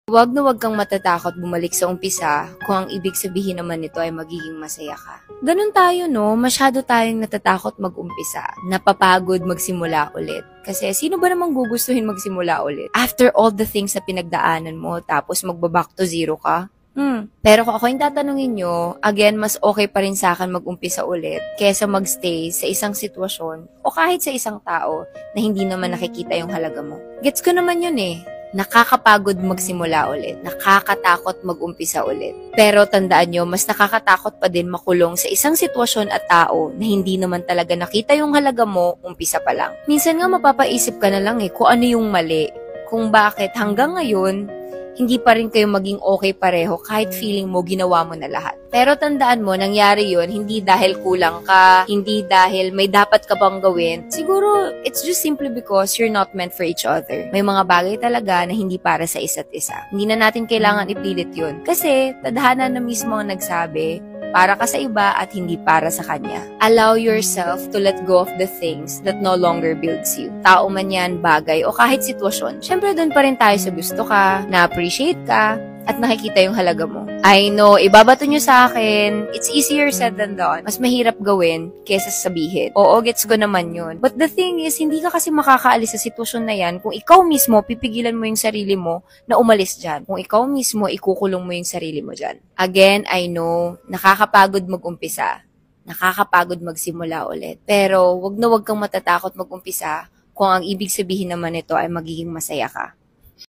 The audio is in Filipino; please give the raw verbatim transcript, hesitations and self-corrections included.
Huwag na huwag kang matatakot bumalik sa umpisa kung ang ibig sabihin naman nito ay magiging masaya ka. Ganun tayo, no? Masyado tayong natatakot mag-umpisa. Napapagod magsimula ulit. Kasi sino ba namang gugustuhin magsimula ulit? After all the things na pinagdaanan mo, tapos magbaback to zero ka? Hmm. Pero kung ako yung tatanungin nyo, again, mas okay pa rin sa akin mag-umpisa ulit kesa magstay sa isang sitwasyon o kahit sa isang tao na hindi naman nakikita yung halaga mo. Gets ko naman yun eh. Nakakapagod magsimula ulit. Nakakatakot mag-umpisa ulit. Pero tandaan nyo, mas nakakatakot pa din makulong sa isang sitwasyon at tao na hindi naman talaga nakita yung halaga mo, umpisa pa lang. Minsan nga mapapaisip ka na lang eh kung ano yung mali. Kung bakit hanggang ngayon, hindi pa rin kayo maging okay pareho kahit feeling mo ginawa mo na lahat. Pero tandaan mo, nangyari yun, hindi dahil kulang ka, hindi dahil may dapat ka bang gawin. Siguro, it's just simply because you're not meant for each other. May mga bagay talaga na hindi para sa isa't isa. Hindi na natin kailangan ipilit yun. Kasi, tadhana na mismo ang nagsabi, para ka sa iba at hindi para sa kanya. Allow yourself to let go of the things that no longer builds you. Tao man yan, bagay, o kahit sitwasyon. Siyempre, doon pa rin tayo sa gusto ka, na-appreciate ka, at nakikita yung halaga mo. I know, ibabato nyo sa akin, it's easier said than done. Mas mahirap gawin kesa sabihin. Oo, gets ko naman yun. But the thing is, hindi ka kasi makakaalis sa sitwasyon na yan kung ikaw mismo pipigilan mo yung sarili mo na umalis dyan. Kung ikaw mismo ikukulong mo yung sarili mo dyan. Again, I know, nakakapagod mag-umpisa. Nakakapagod magsimula ulit. Pero, wag na wag kang matatakot mag-umpisa kung ang ibig sabihin naman nito ay magiging masaya ka.